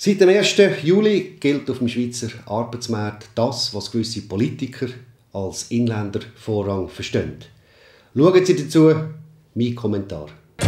Seit dem 1. Juli gilt auf dem Schweizer Arbeitsmarkt das, was gewisse Politiker als Inländervorrang verstehen. Schauen Sie dazu mein Kommentar.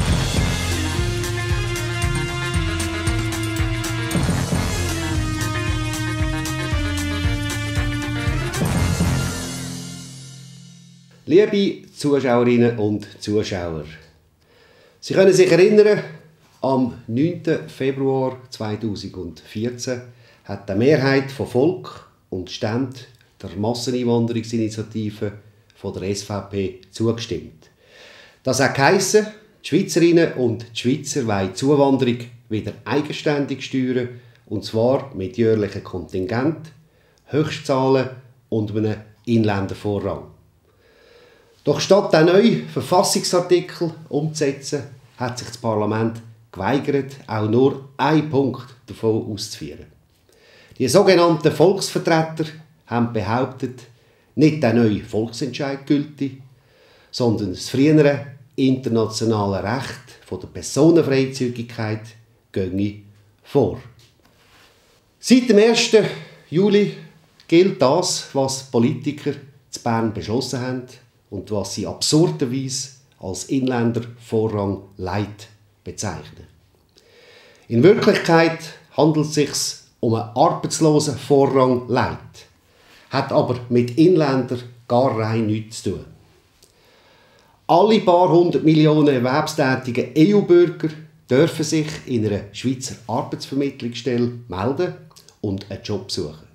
Liebe Zuschauerinnen und Zuschauer, Sie können sich erinnern, am 9. Februar 2014 hat die Mehrheit von Volk und Ständen der Masseneinwanderungsinitiative von der SVP zugestimmt. Das hat geheissen, die Schweizerinnen und die Schweizer wollen die Zuwanderung wieder eigenständig steuern, und zwar mit jährlichen Kontingent, Höchstzahlen und einem Inländervorrang. Doch statt den neuen Verfassungsartikel umzusetzen, hat sich das Parlament geweigert, auch nur einen Punkt davon auszuführen. Die sogenannten Volksvertreter haben behauptet, nicht der neue Volksentscheid gültig, sondern das frühere internationale Recht von der Personenfreizügigkeit ginge vor. Seit dem 1. Juli gilt das, was Politiker zu Bern beschlossen haben und was sie absurderweise als Inländervorrang Light bezeichnen. In Wirklichkeit handelt es sich um einen Arbeitslosenvorrang Light, hat aber mit Inländern gar rein nichts zu tun. Alle paar 100 Millionen erwerbstätigen EU-Bürger dürfen sich in einer Schweizer Arbeitsvermittlungsstelle melden und einen Job suchen.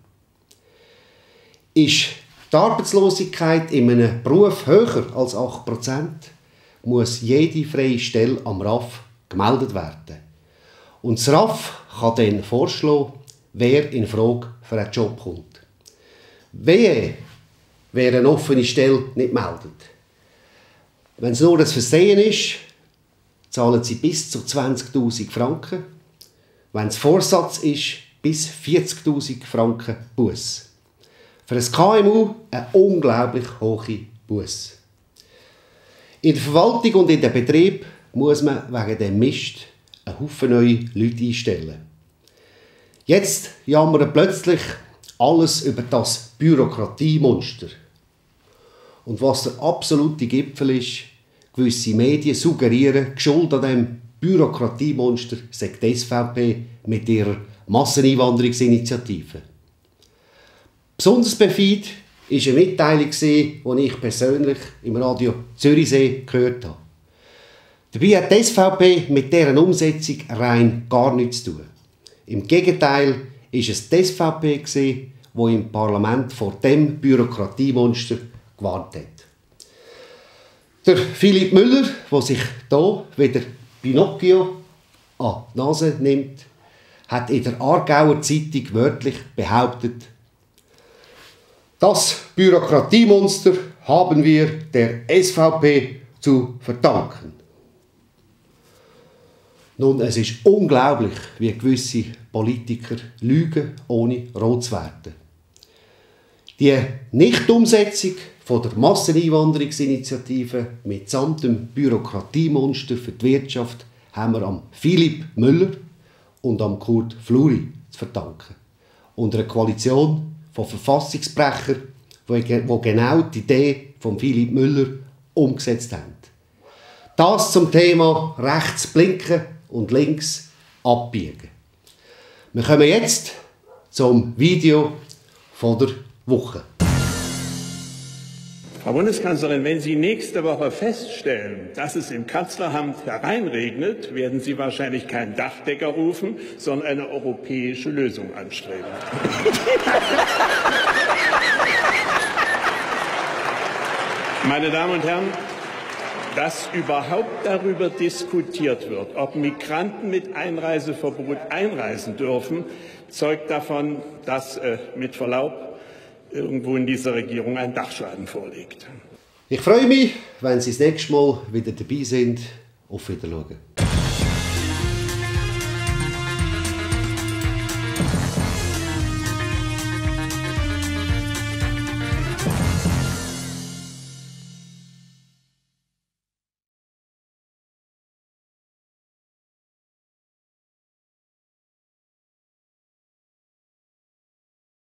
Ist die Arbeitslosigkeit in einem Beruf höher als 8%, muss jede freie Stelle am RAF gemeldet werden. Und das RAF kann dann vorschlagen, wer in Frage für einen Job kommt. Wer eine offene Stelle nicht meldet. Wenn es nur ein Versehen ist, zahlen sie bis zu 20'000 Franken. Wenn es Vorsatz ist, bis 40'000 Franken Buß. Für ein KMU eine unglaublich hohe Buß. In der Verwaltung und in den Betrieb muss man wegen dem Mist einen Haufen neue Leute einstellen. Jetzt jammern plötzlich alles über das Bürokratiemonster. Und was der absolute Gipfel ist, gewisse Medien suggerieren, die Schuld an diesem Bürokratiemonster sei die SVP mit ihrer Masseneinwanderungsinitiative. Besonders perfid war eine Mitteilung, die ich persönlich im Radio Zürichsee gehört habe. Dabei hat die SVP mit deren Umsetzung rein gar nichts zu tun. Im Gegenteil war es die SVP, die im Parlament vor dem Bürokratiemonster gewarnt hat. Der Philipp Müller, der sich hier wieder Pinocchio an die Nase nimmt, hat in der Aargauer Zeitung wörtlich behauptet, das Bürokratiemonster haben wir der SVP zu verdanken. Nun, es ist unglaublich, wie gewisse Politiker lügen, ohne rot zu werden. Die Nichtumsetzung von der Masseneinwanderungsinitiative mitsamt dem Bürokratiemonster für die Wirtschaft haben wir am Philipp Müller und am Kurt Fluri zu verdanken. Und einer Koalition von Verfassungsbrechern, die genau die Idee von Philipp Müller umgesetzt haben. Das zum Thema rechts blinken und links abbiegen. Wir kommen jetzt zum Video von der Woche. Frau Bundeskanzlerin, wenn Sie nächste Woche feststellen, dass es im Kanzleramt hereinregnet, werden Sie wahrscheinlich keinen Dachdecker rufen, sondern eine europäische Lösung anstreben. Meine Damen und Herren, dass überhaupt darüber diskutiert wird, ob Migranten mit Einreiseverbot einreisen dürfen, zeugt davon, dass mit Verlaub irgendwo in dieser Regierung ein Dachschaden vorliegt. Ich freue mich, wenn Sie das nächste Mal wieder dabei sind. Auf Wiedersehen.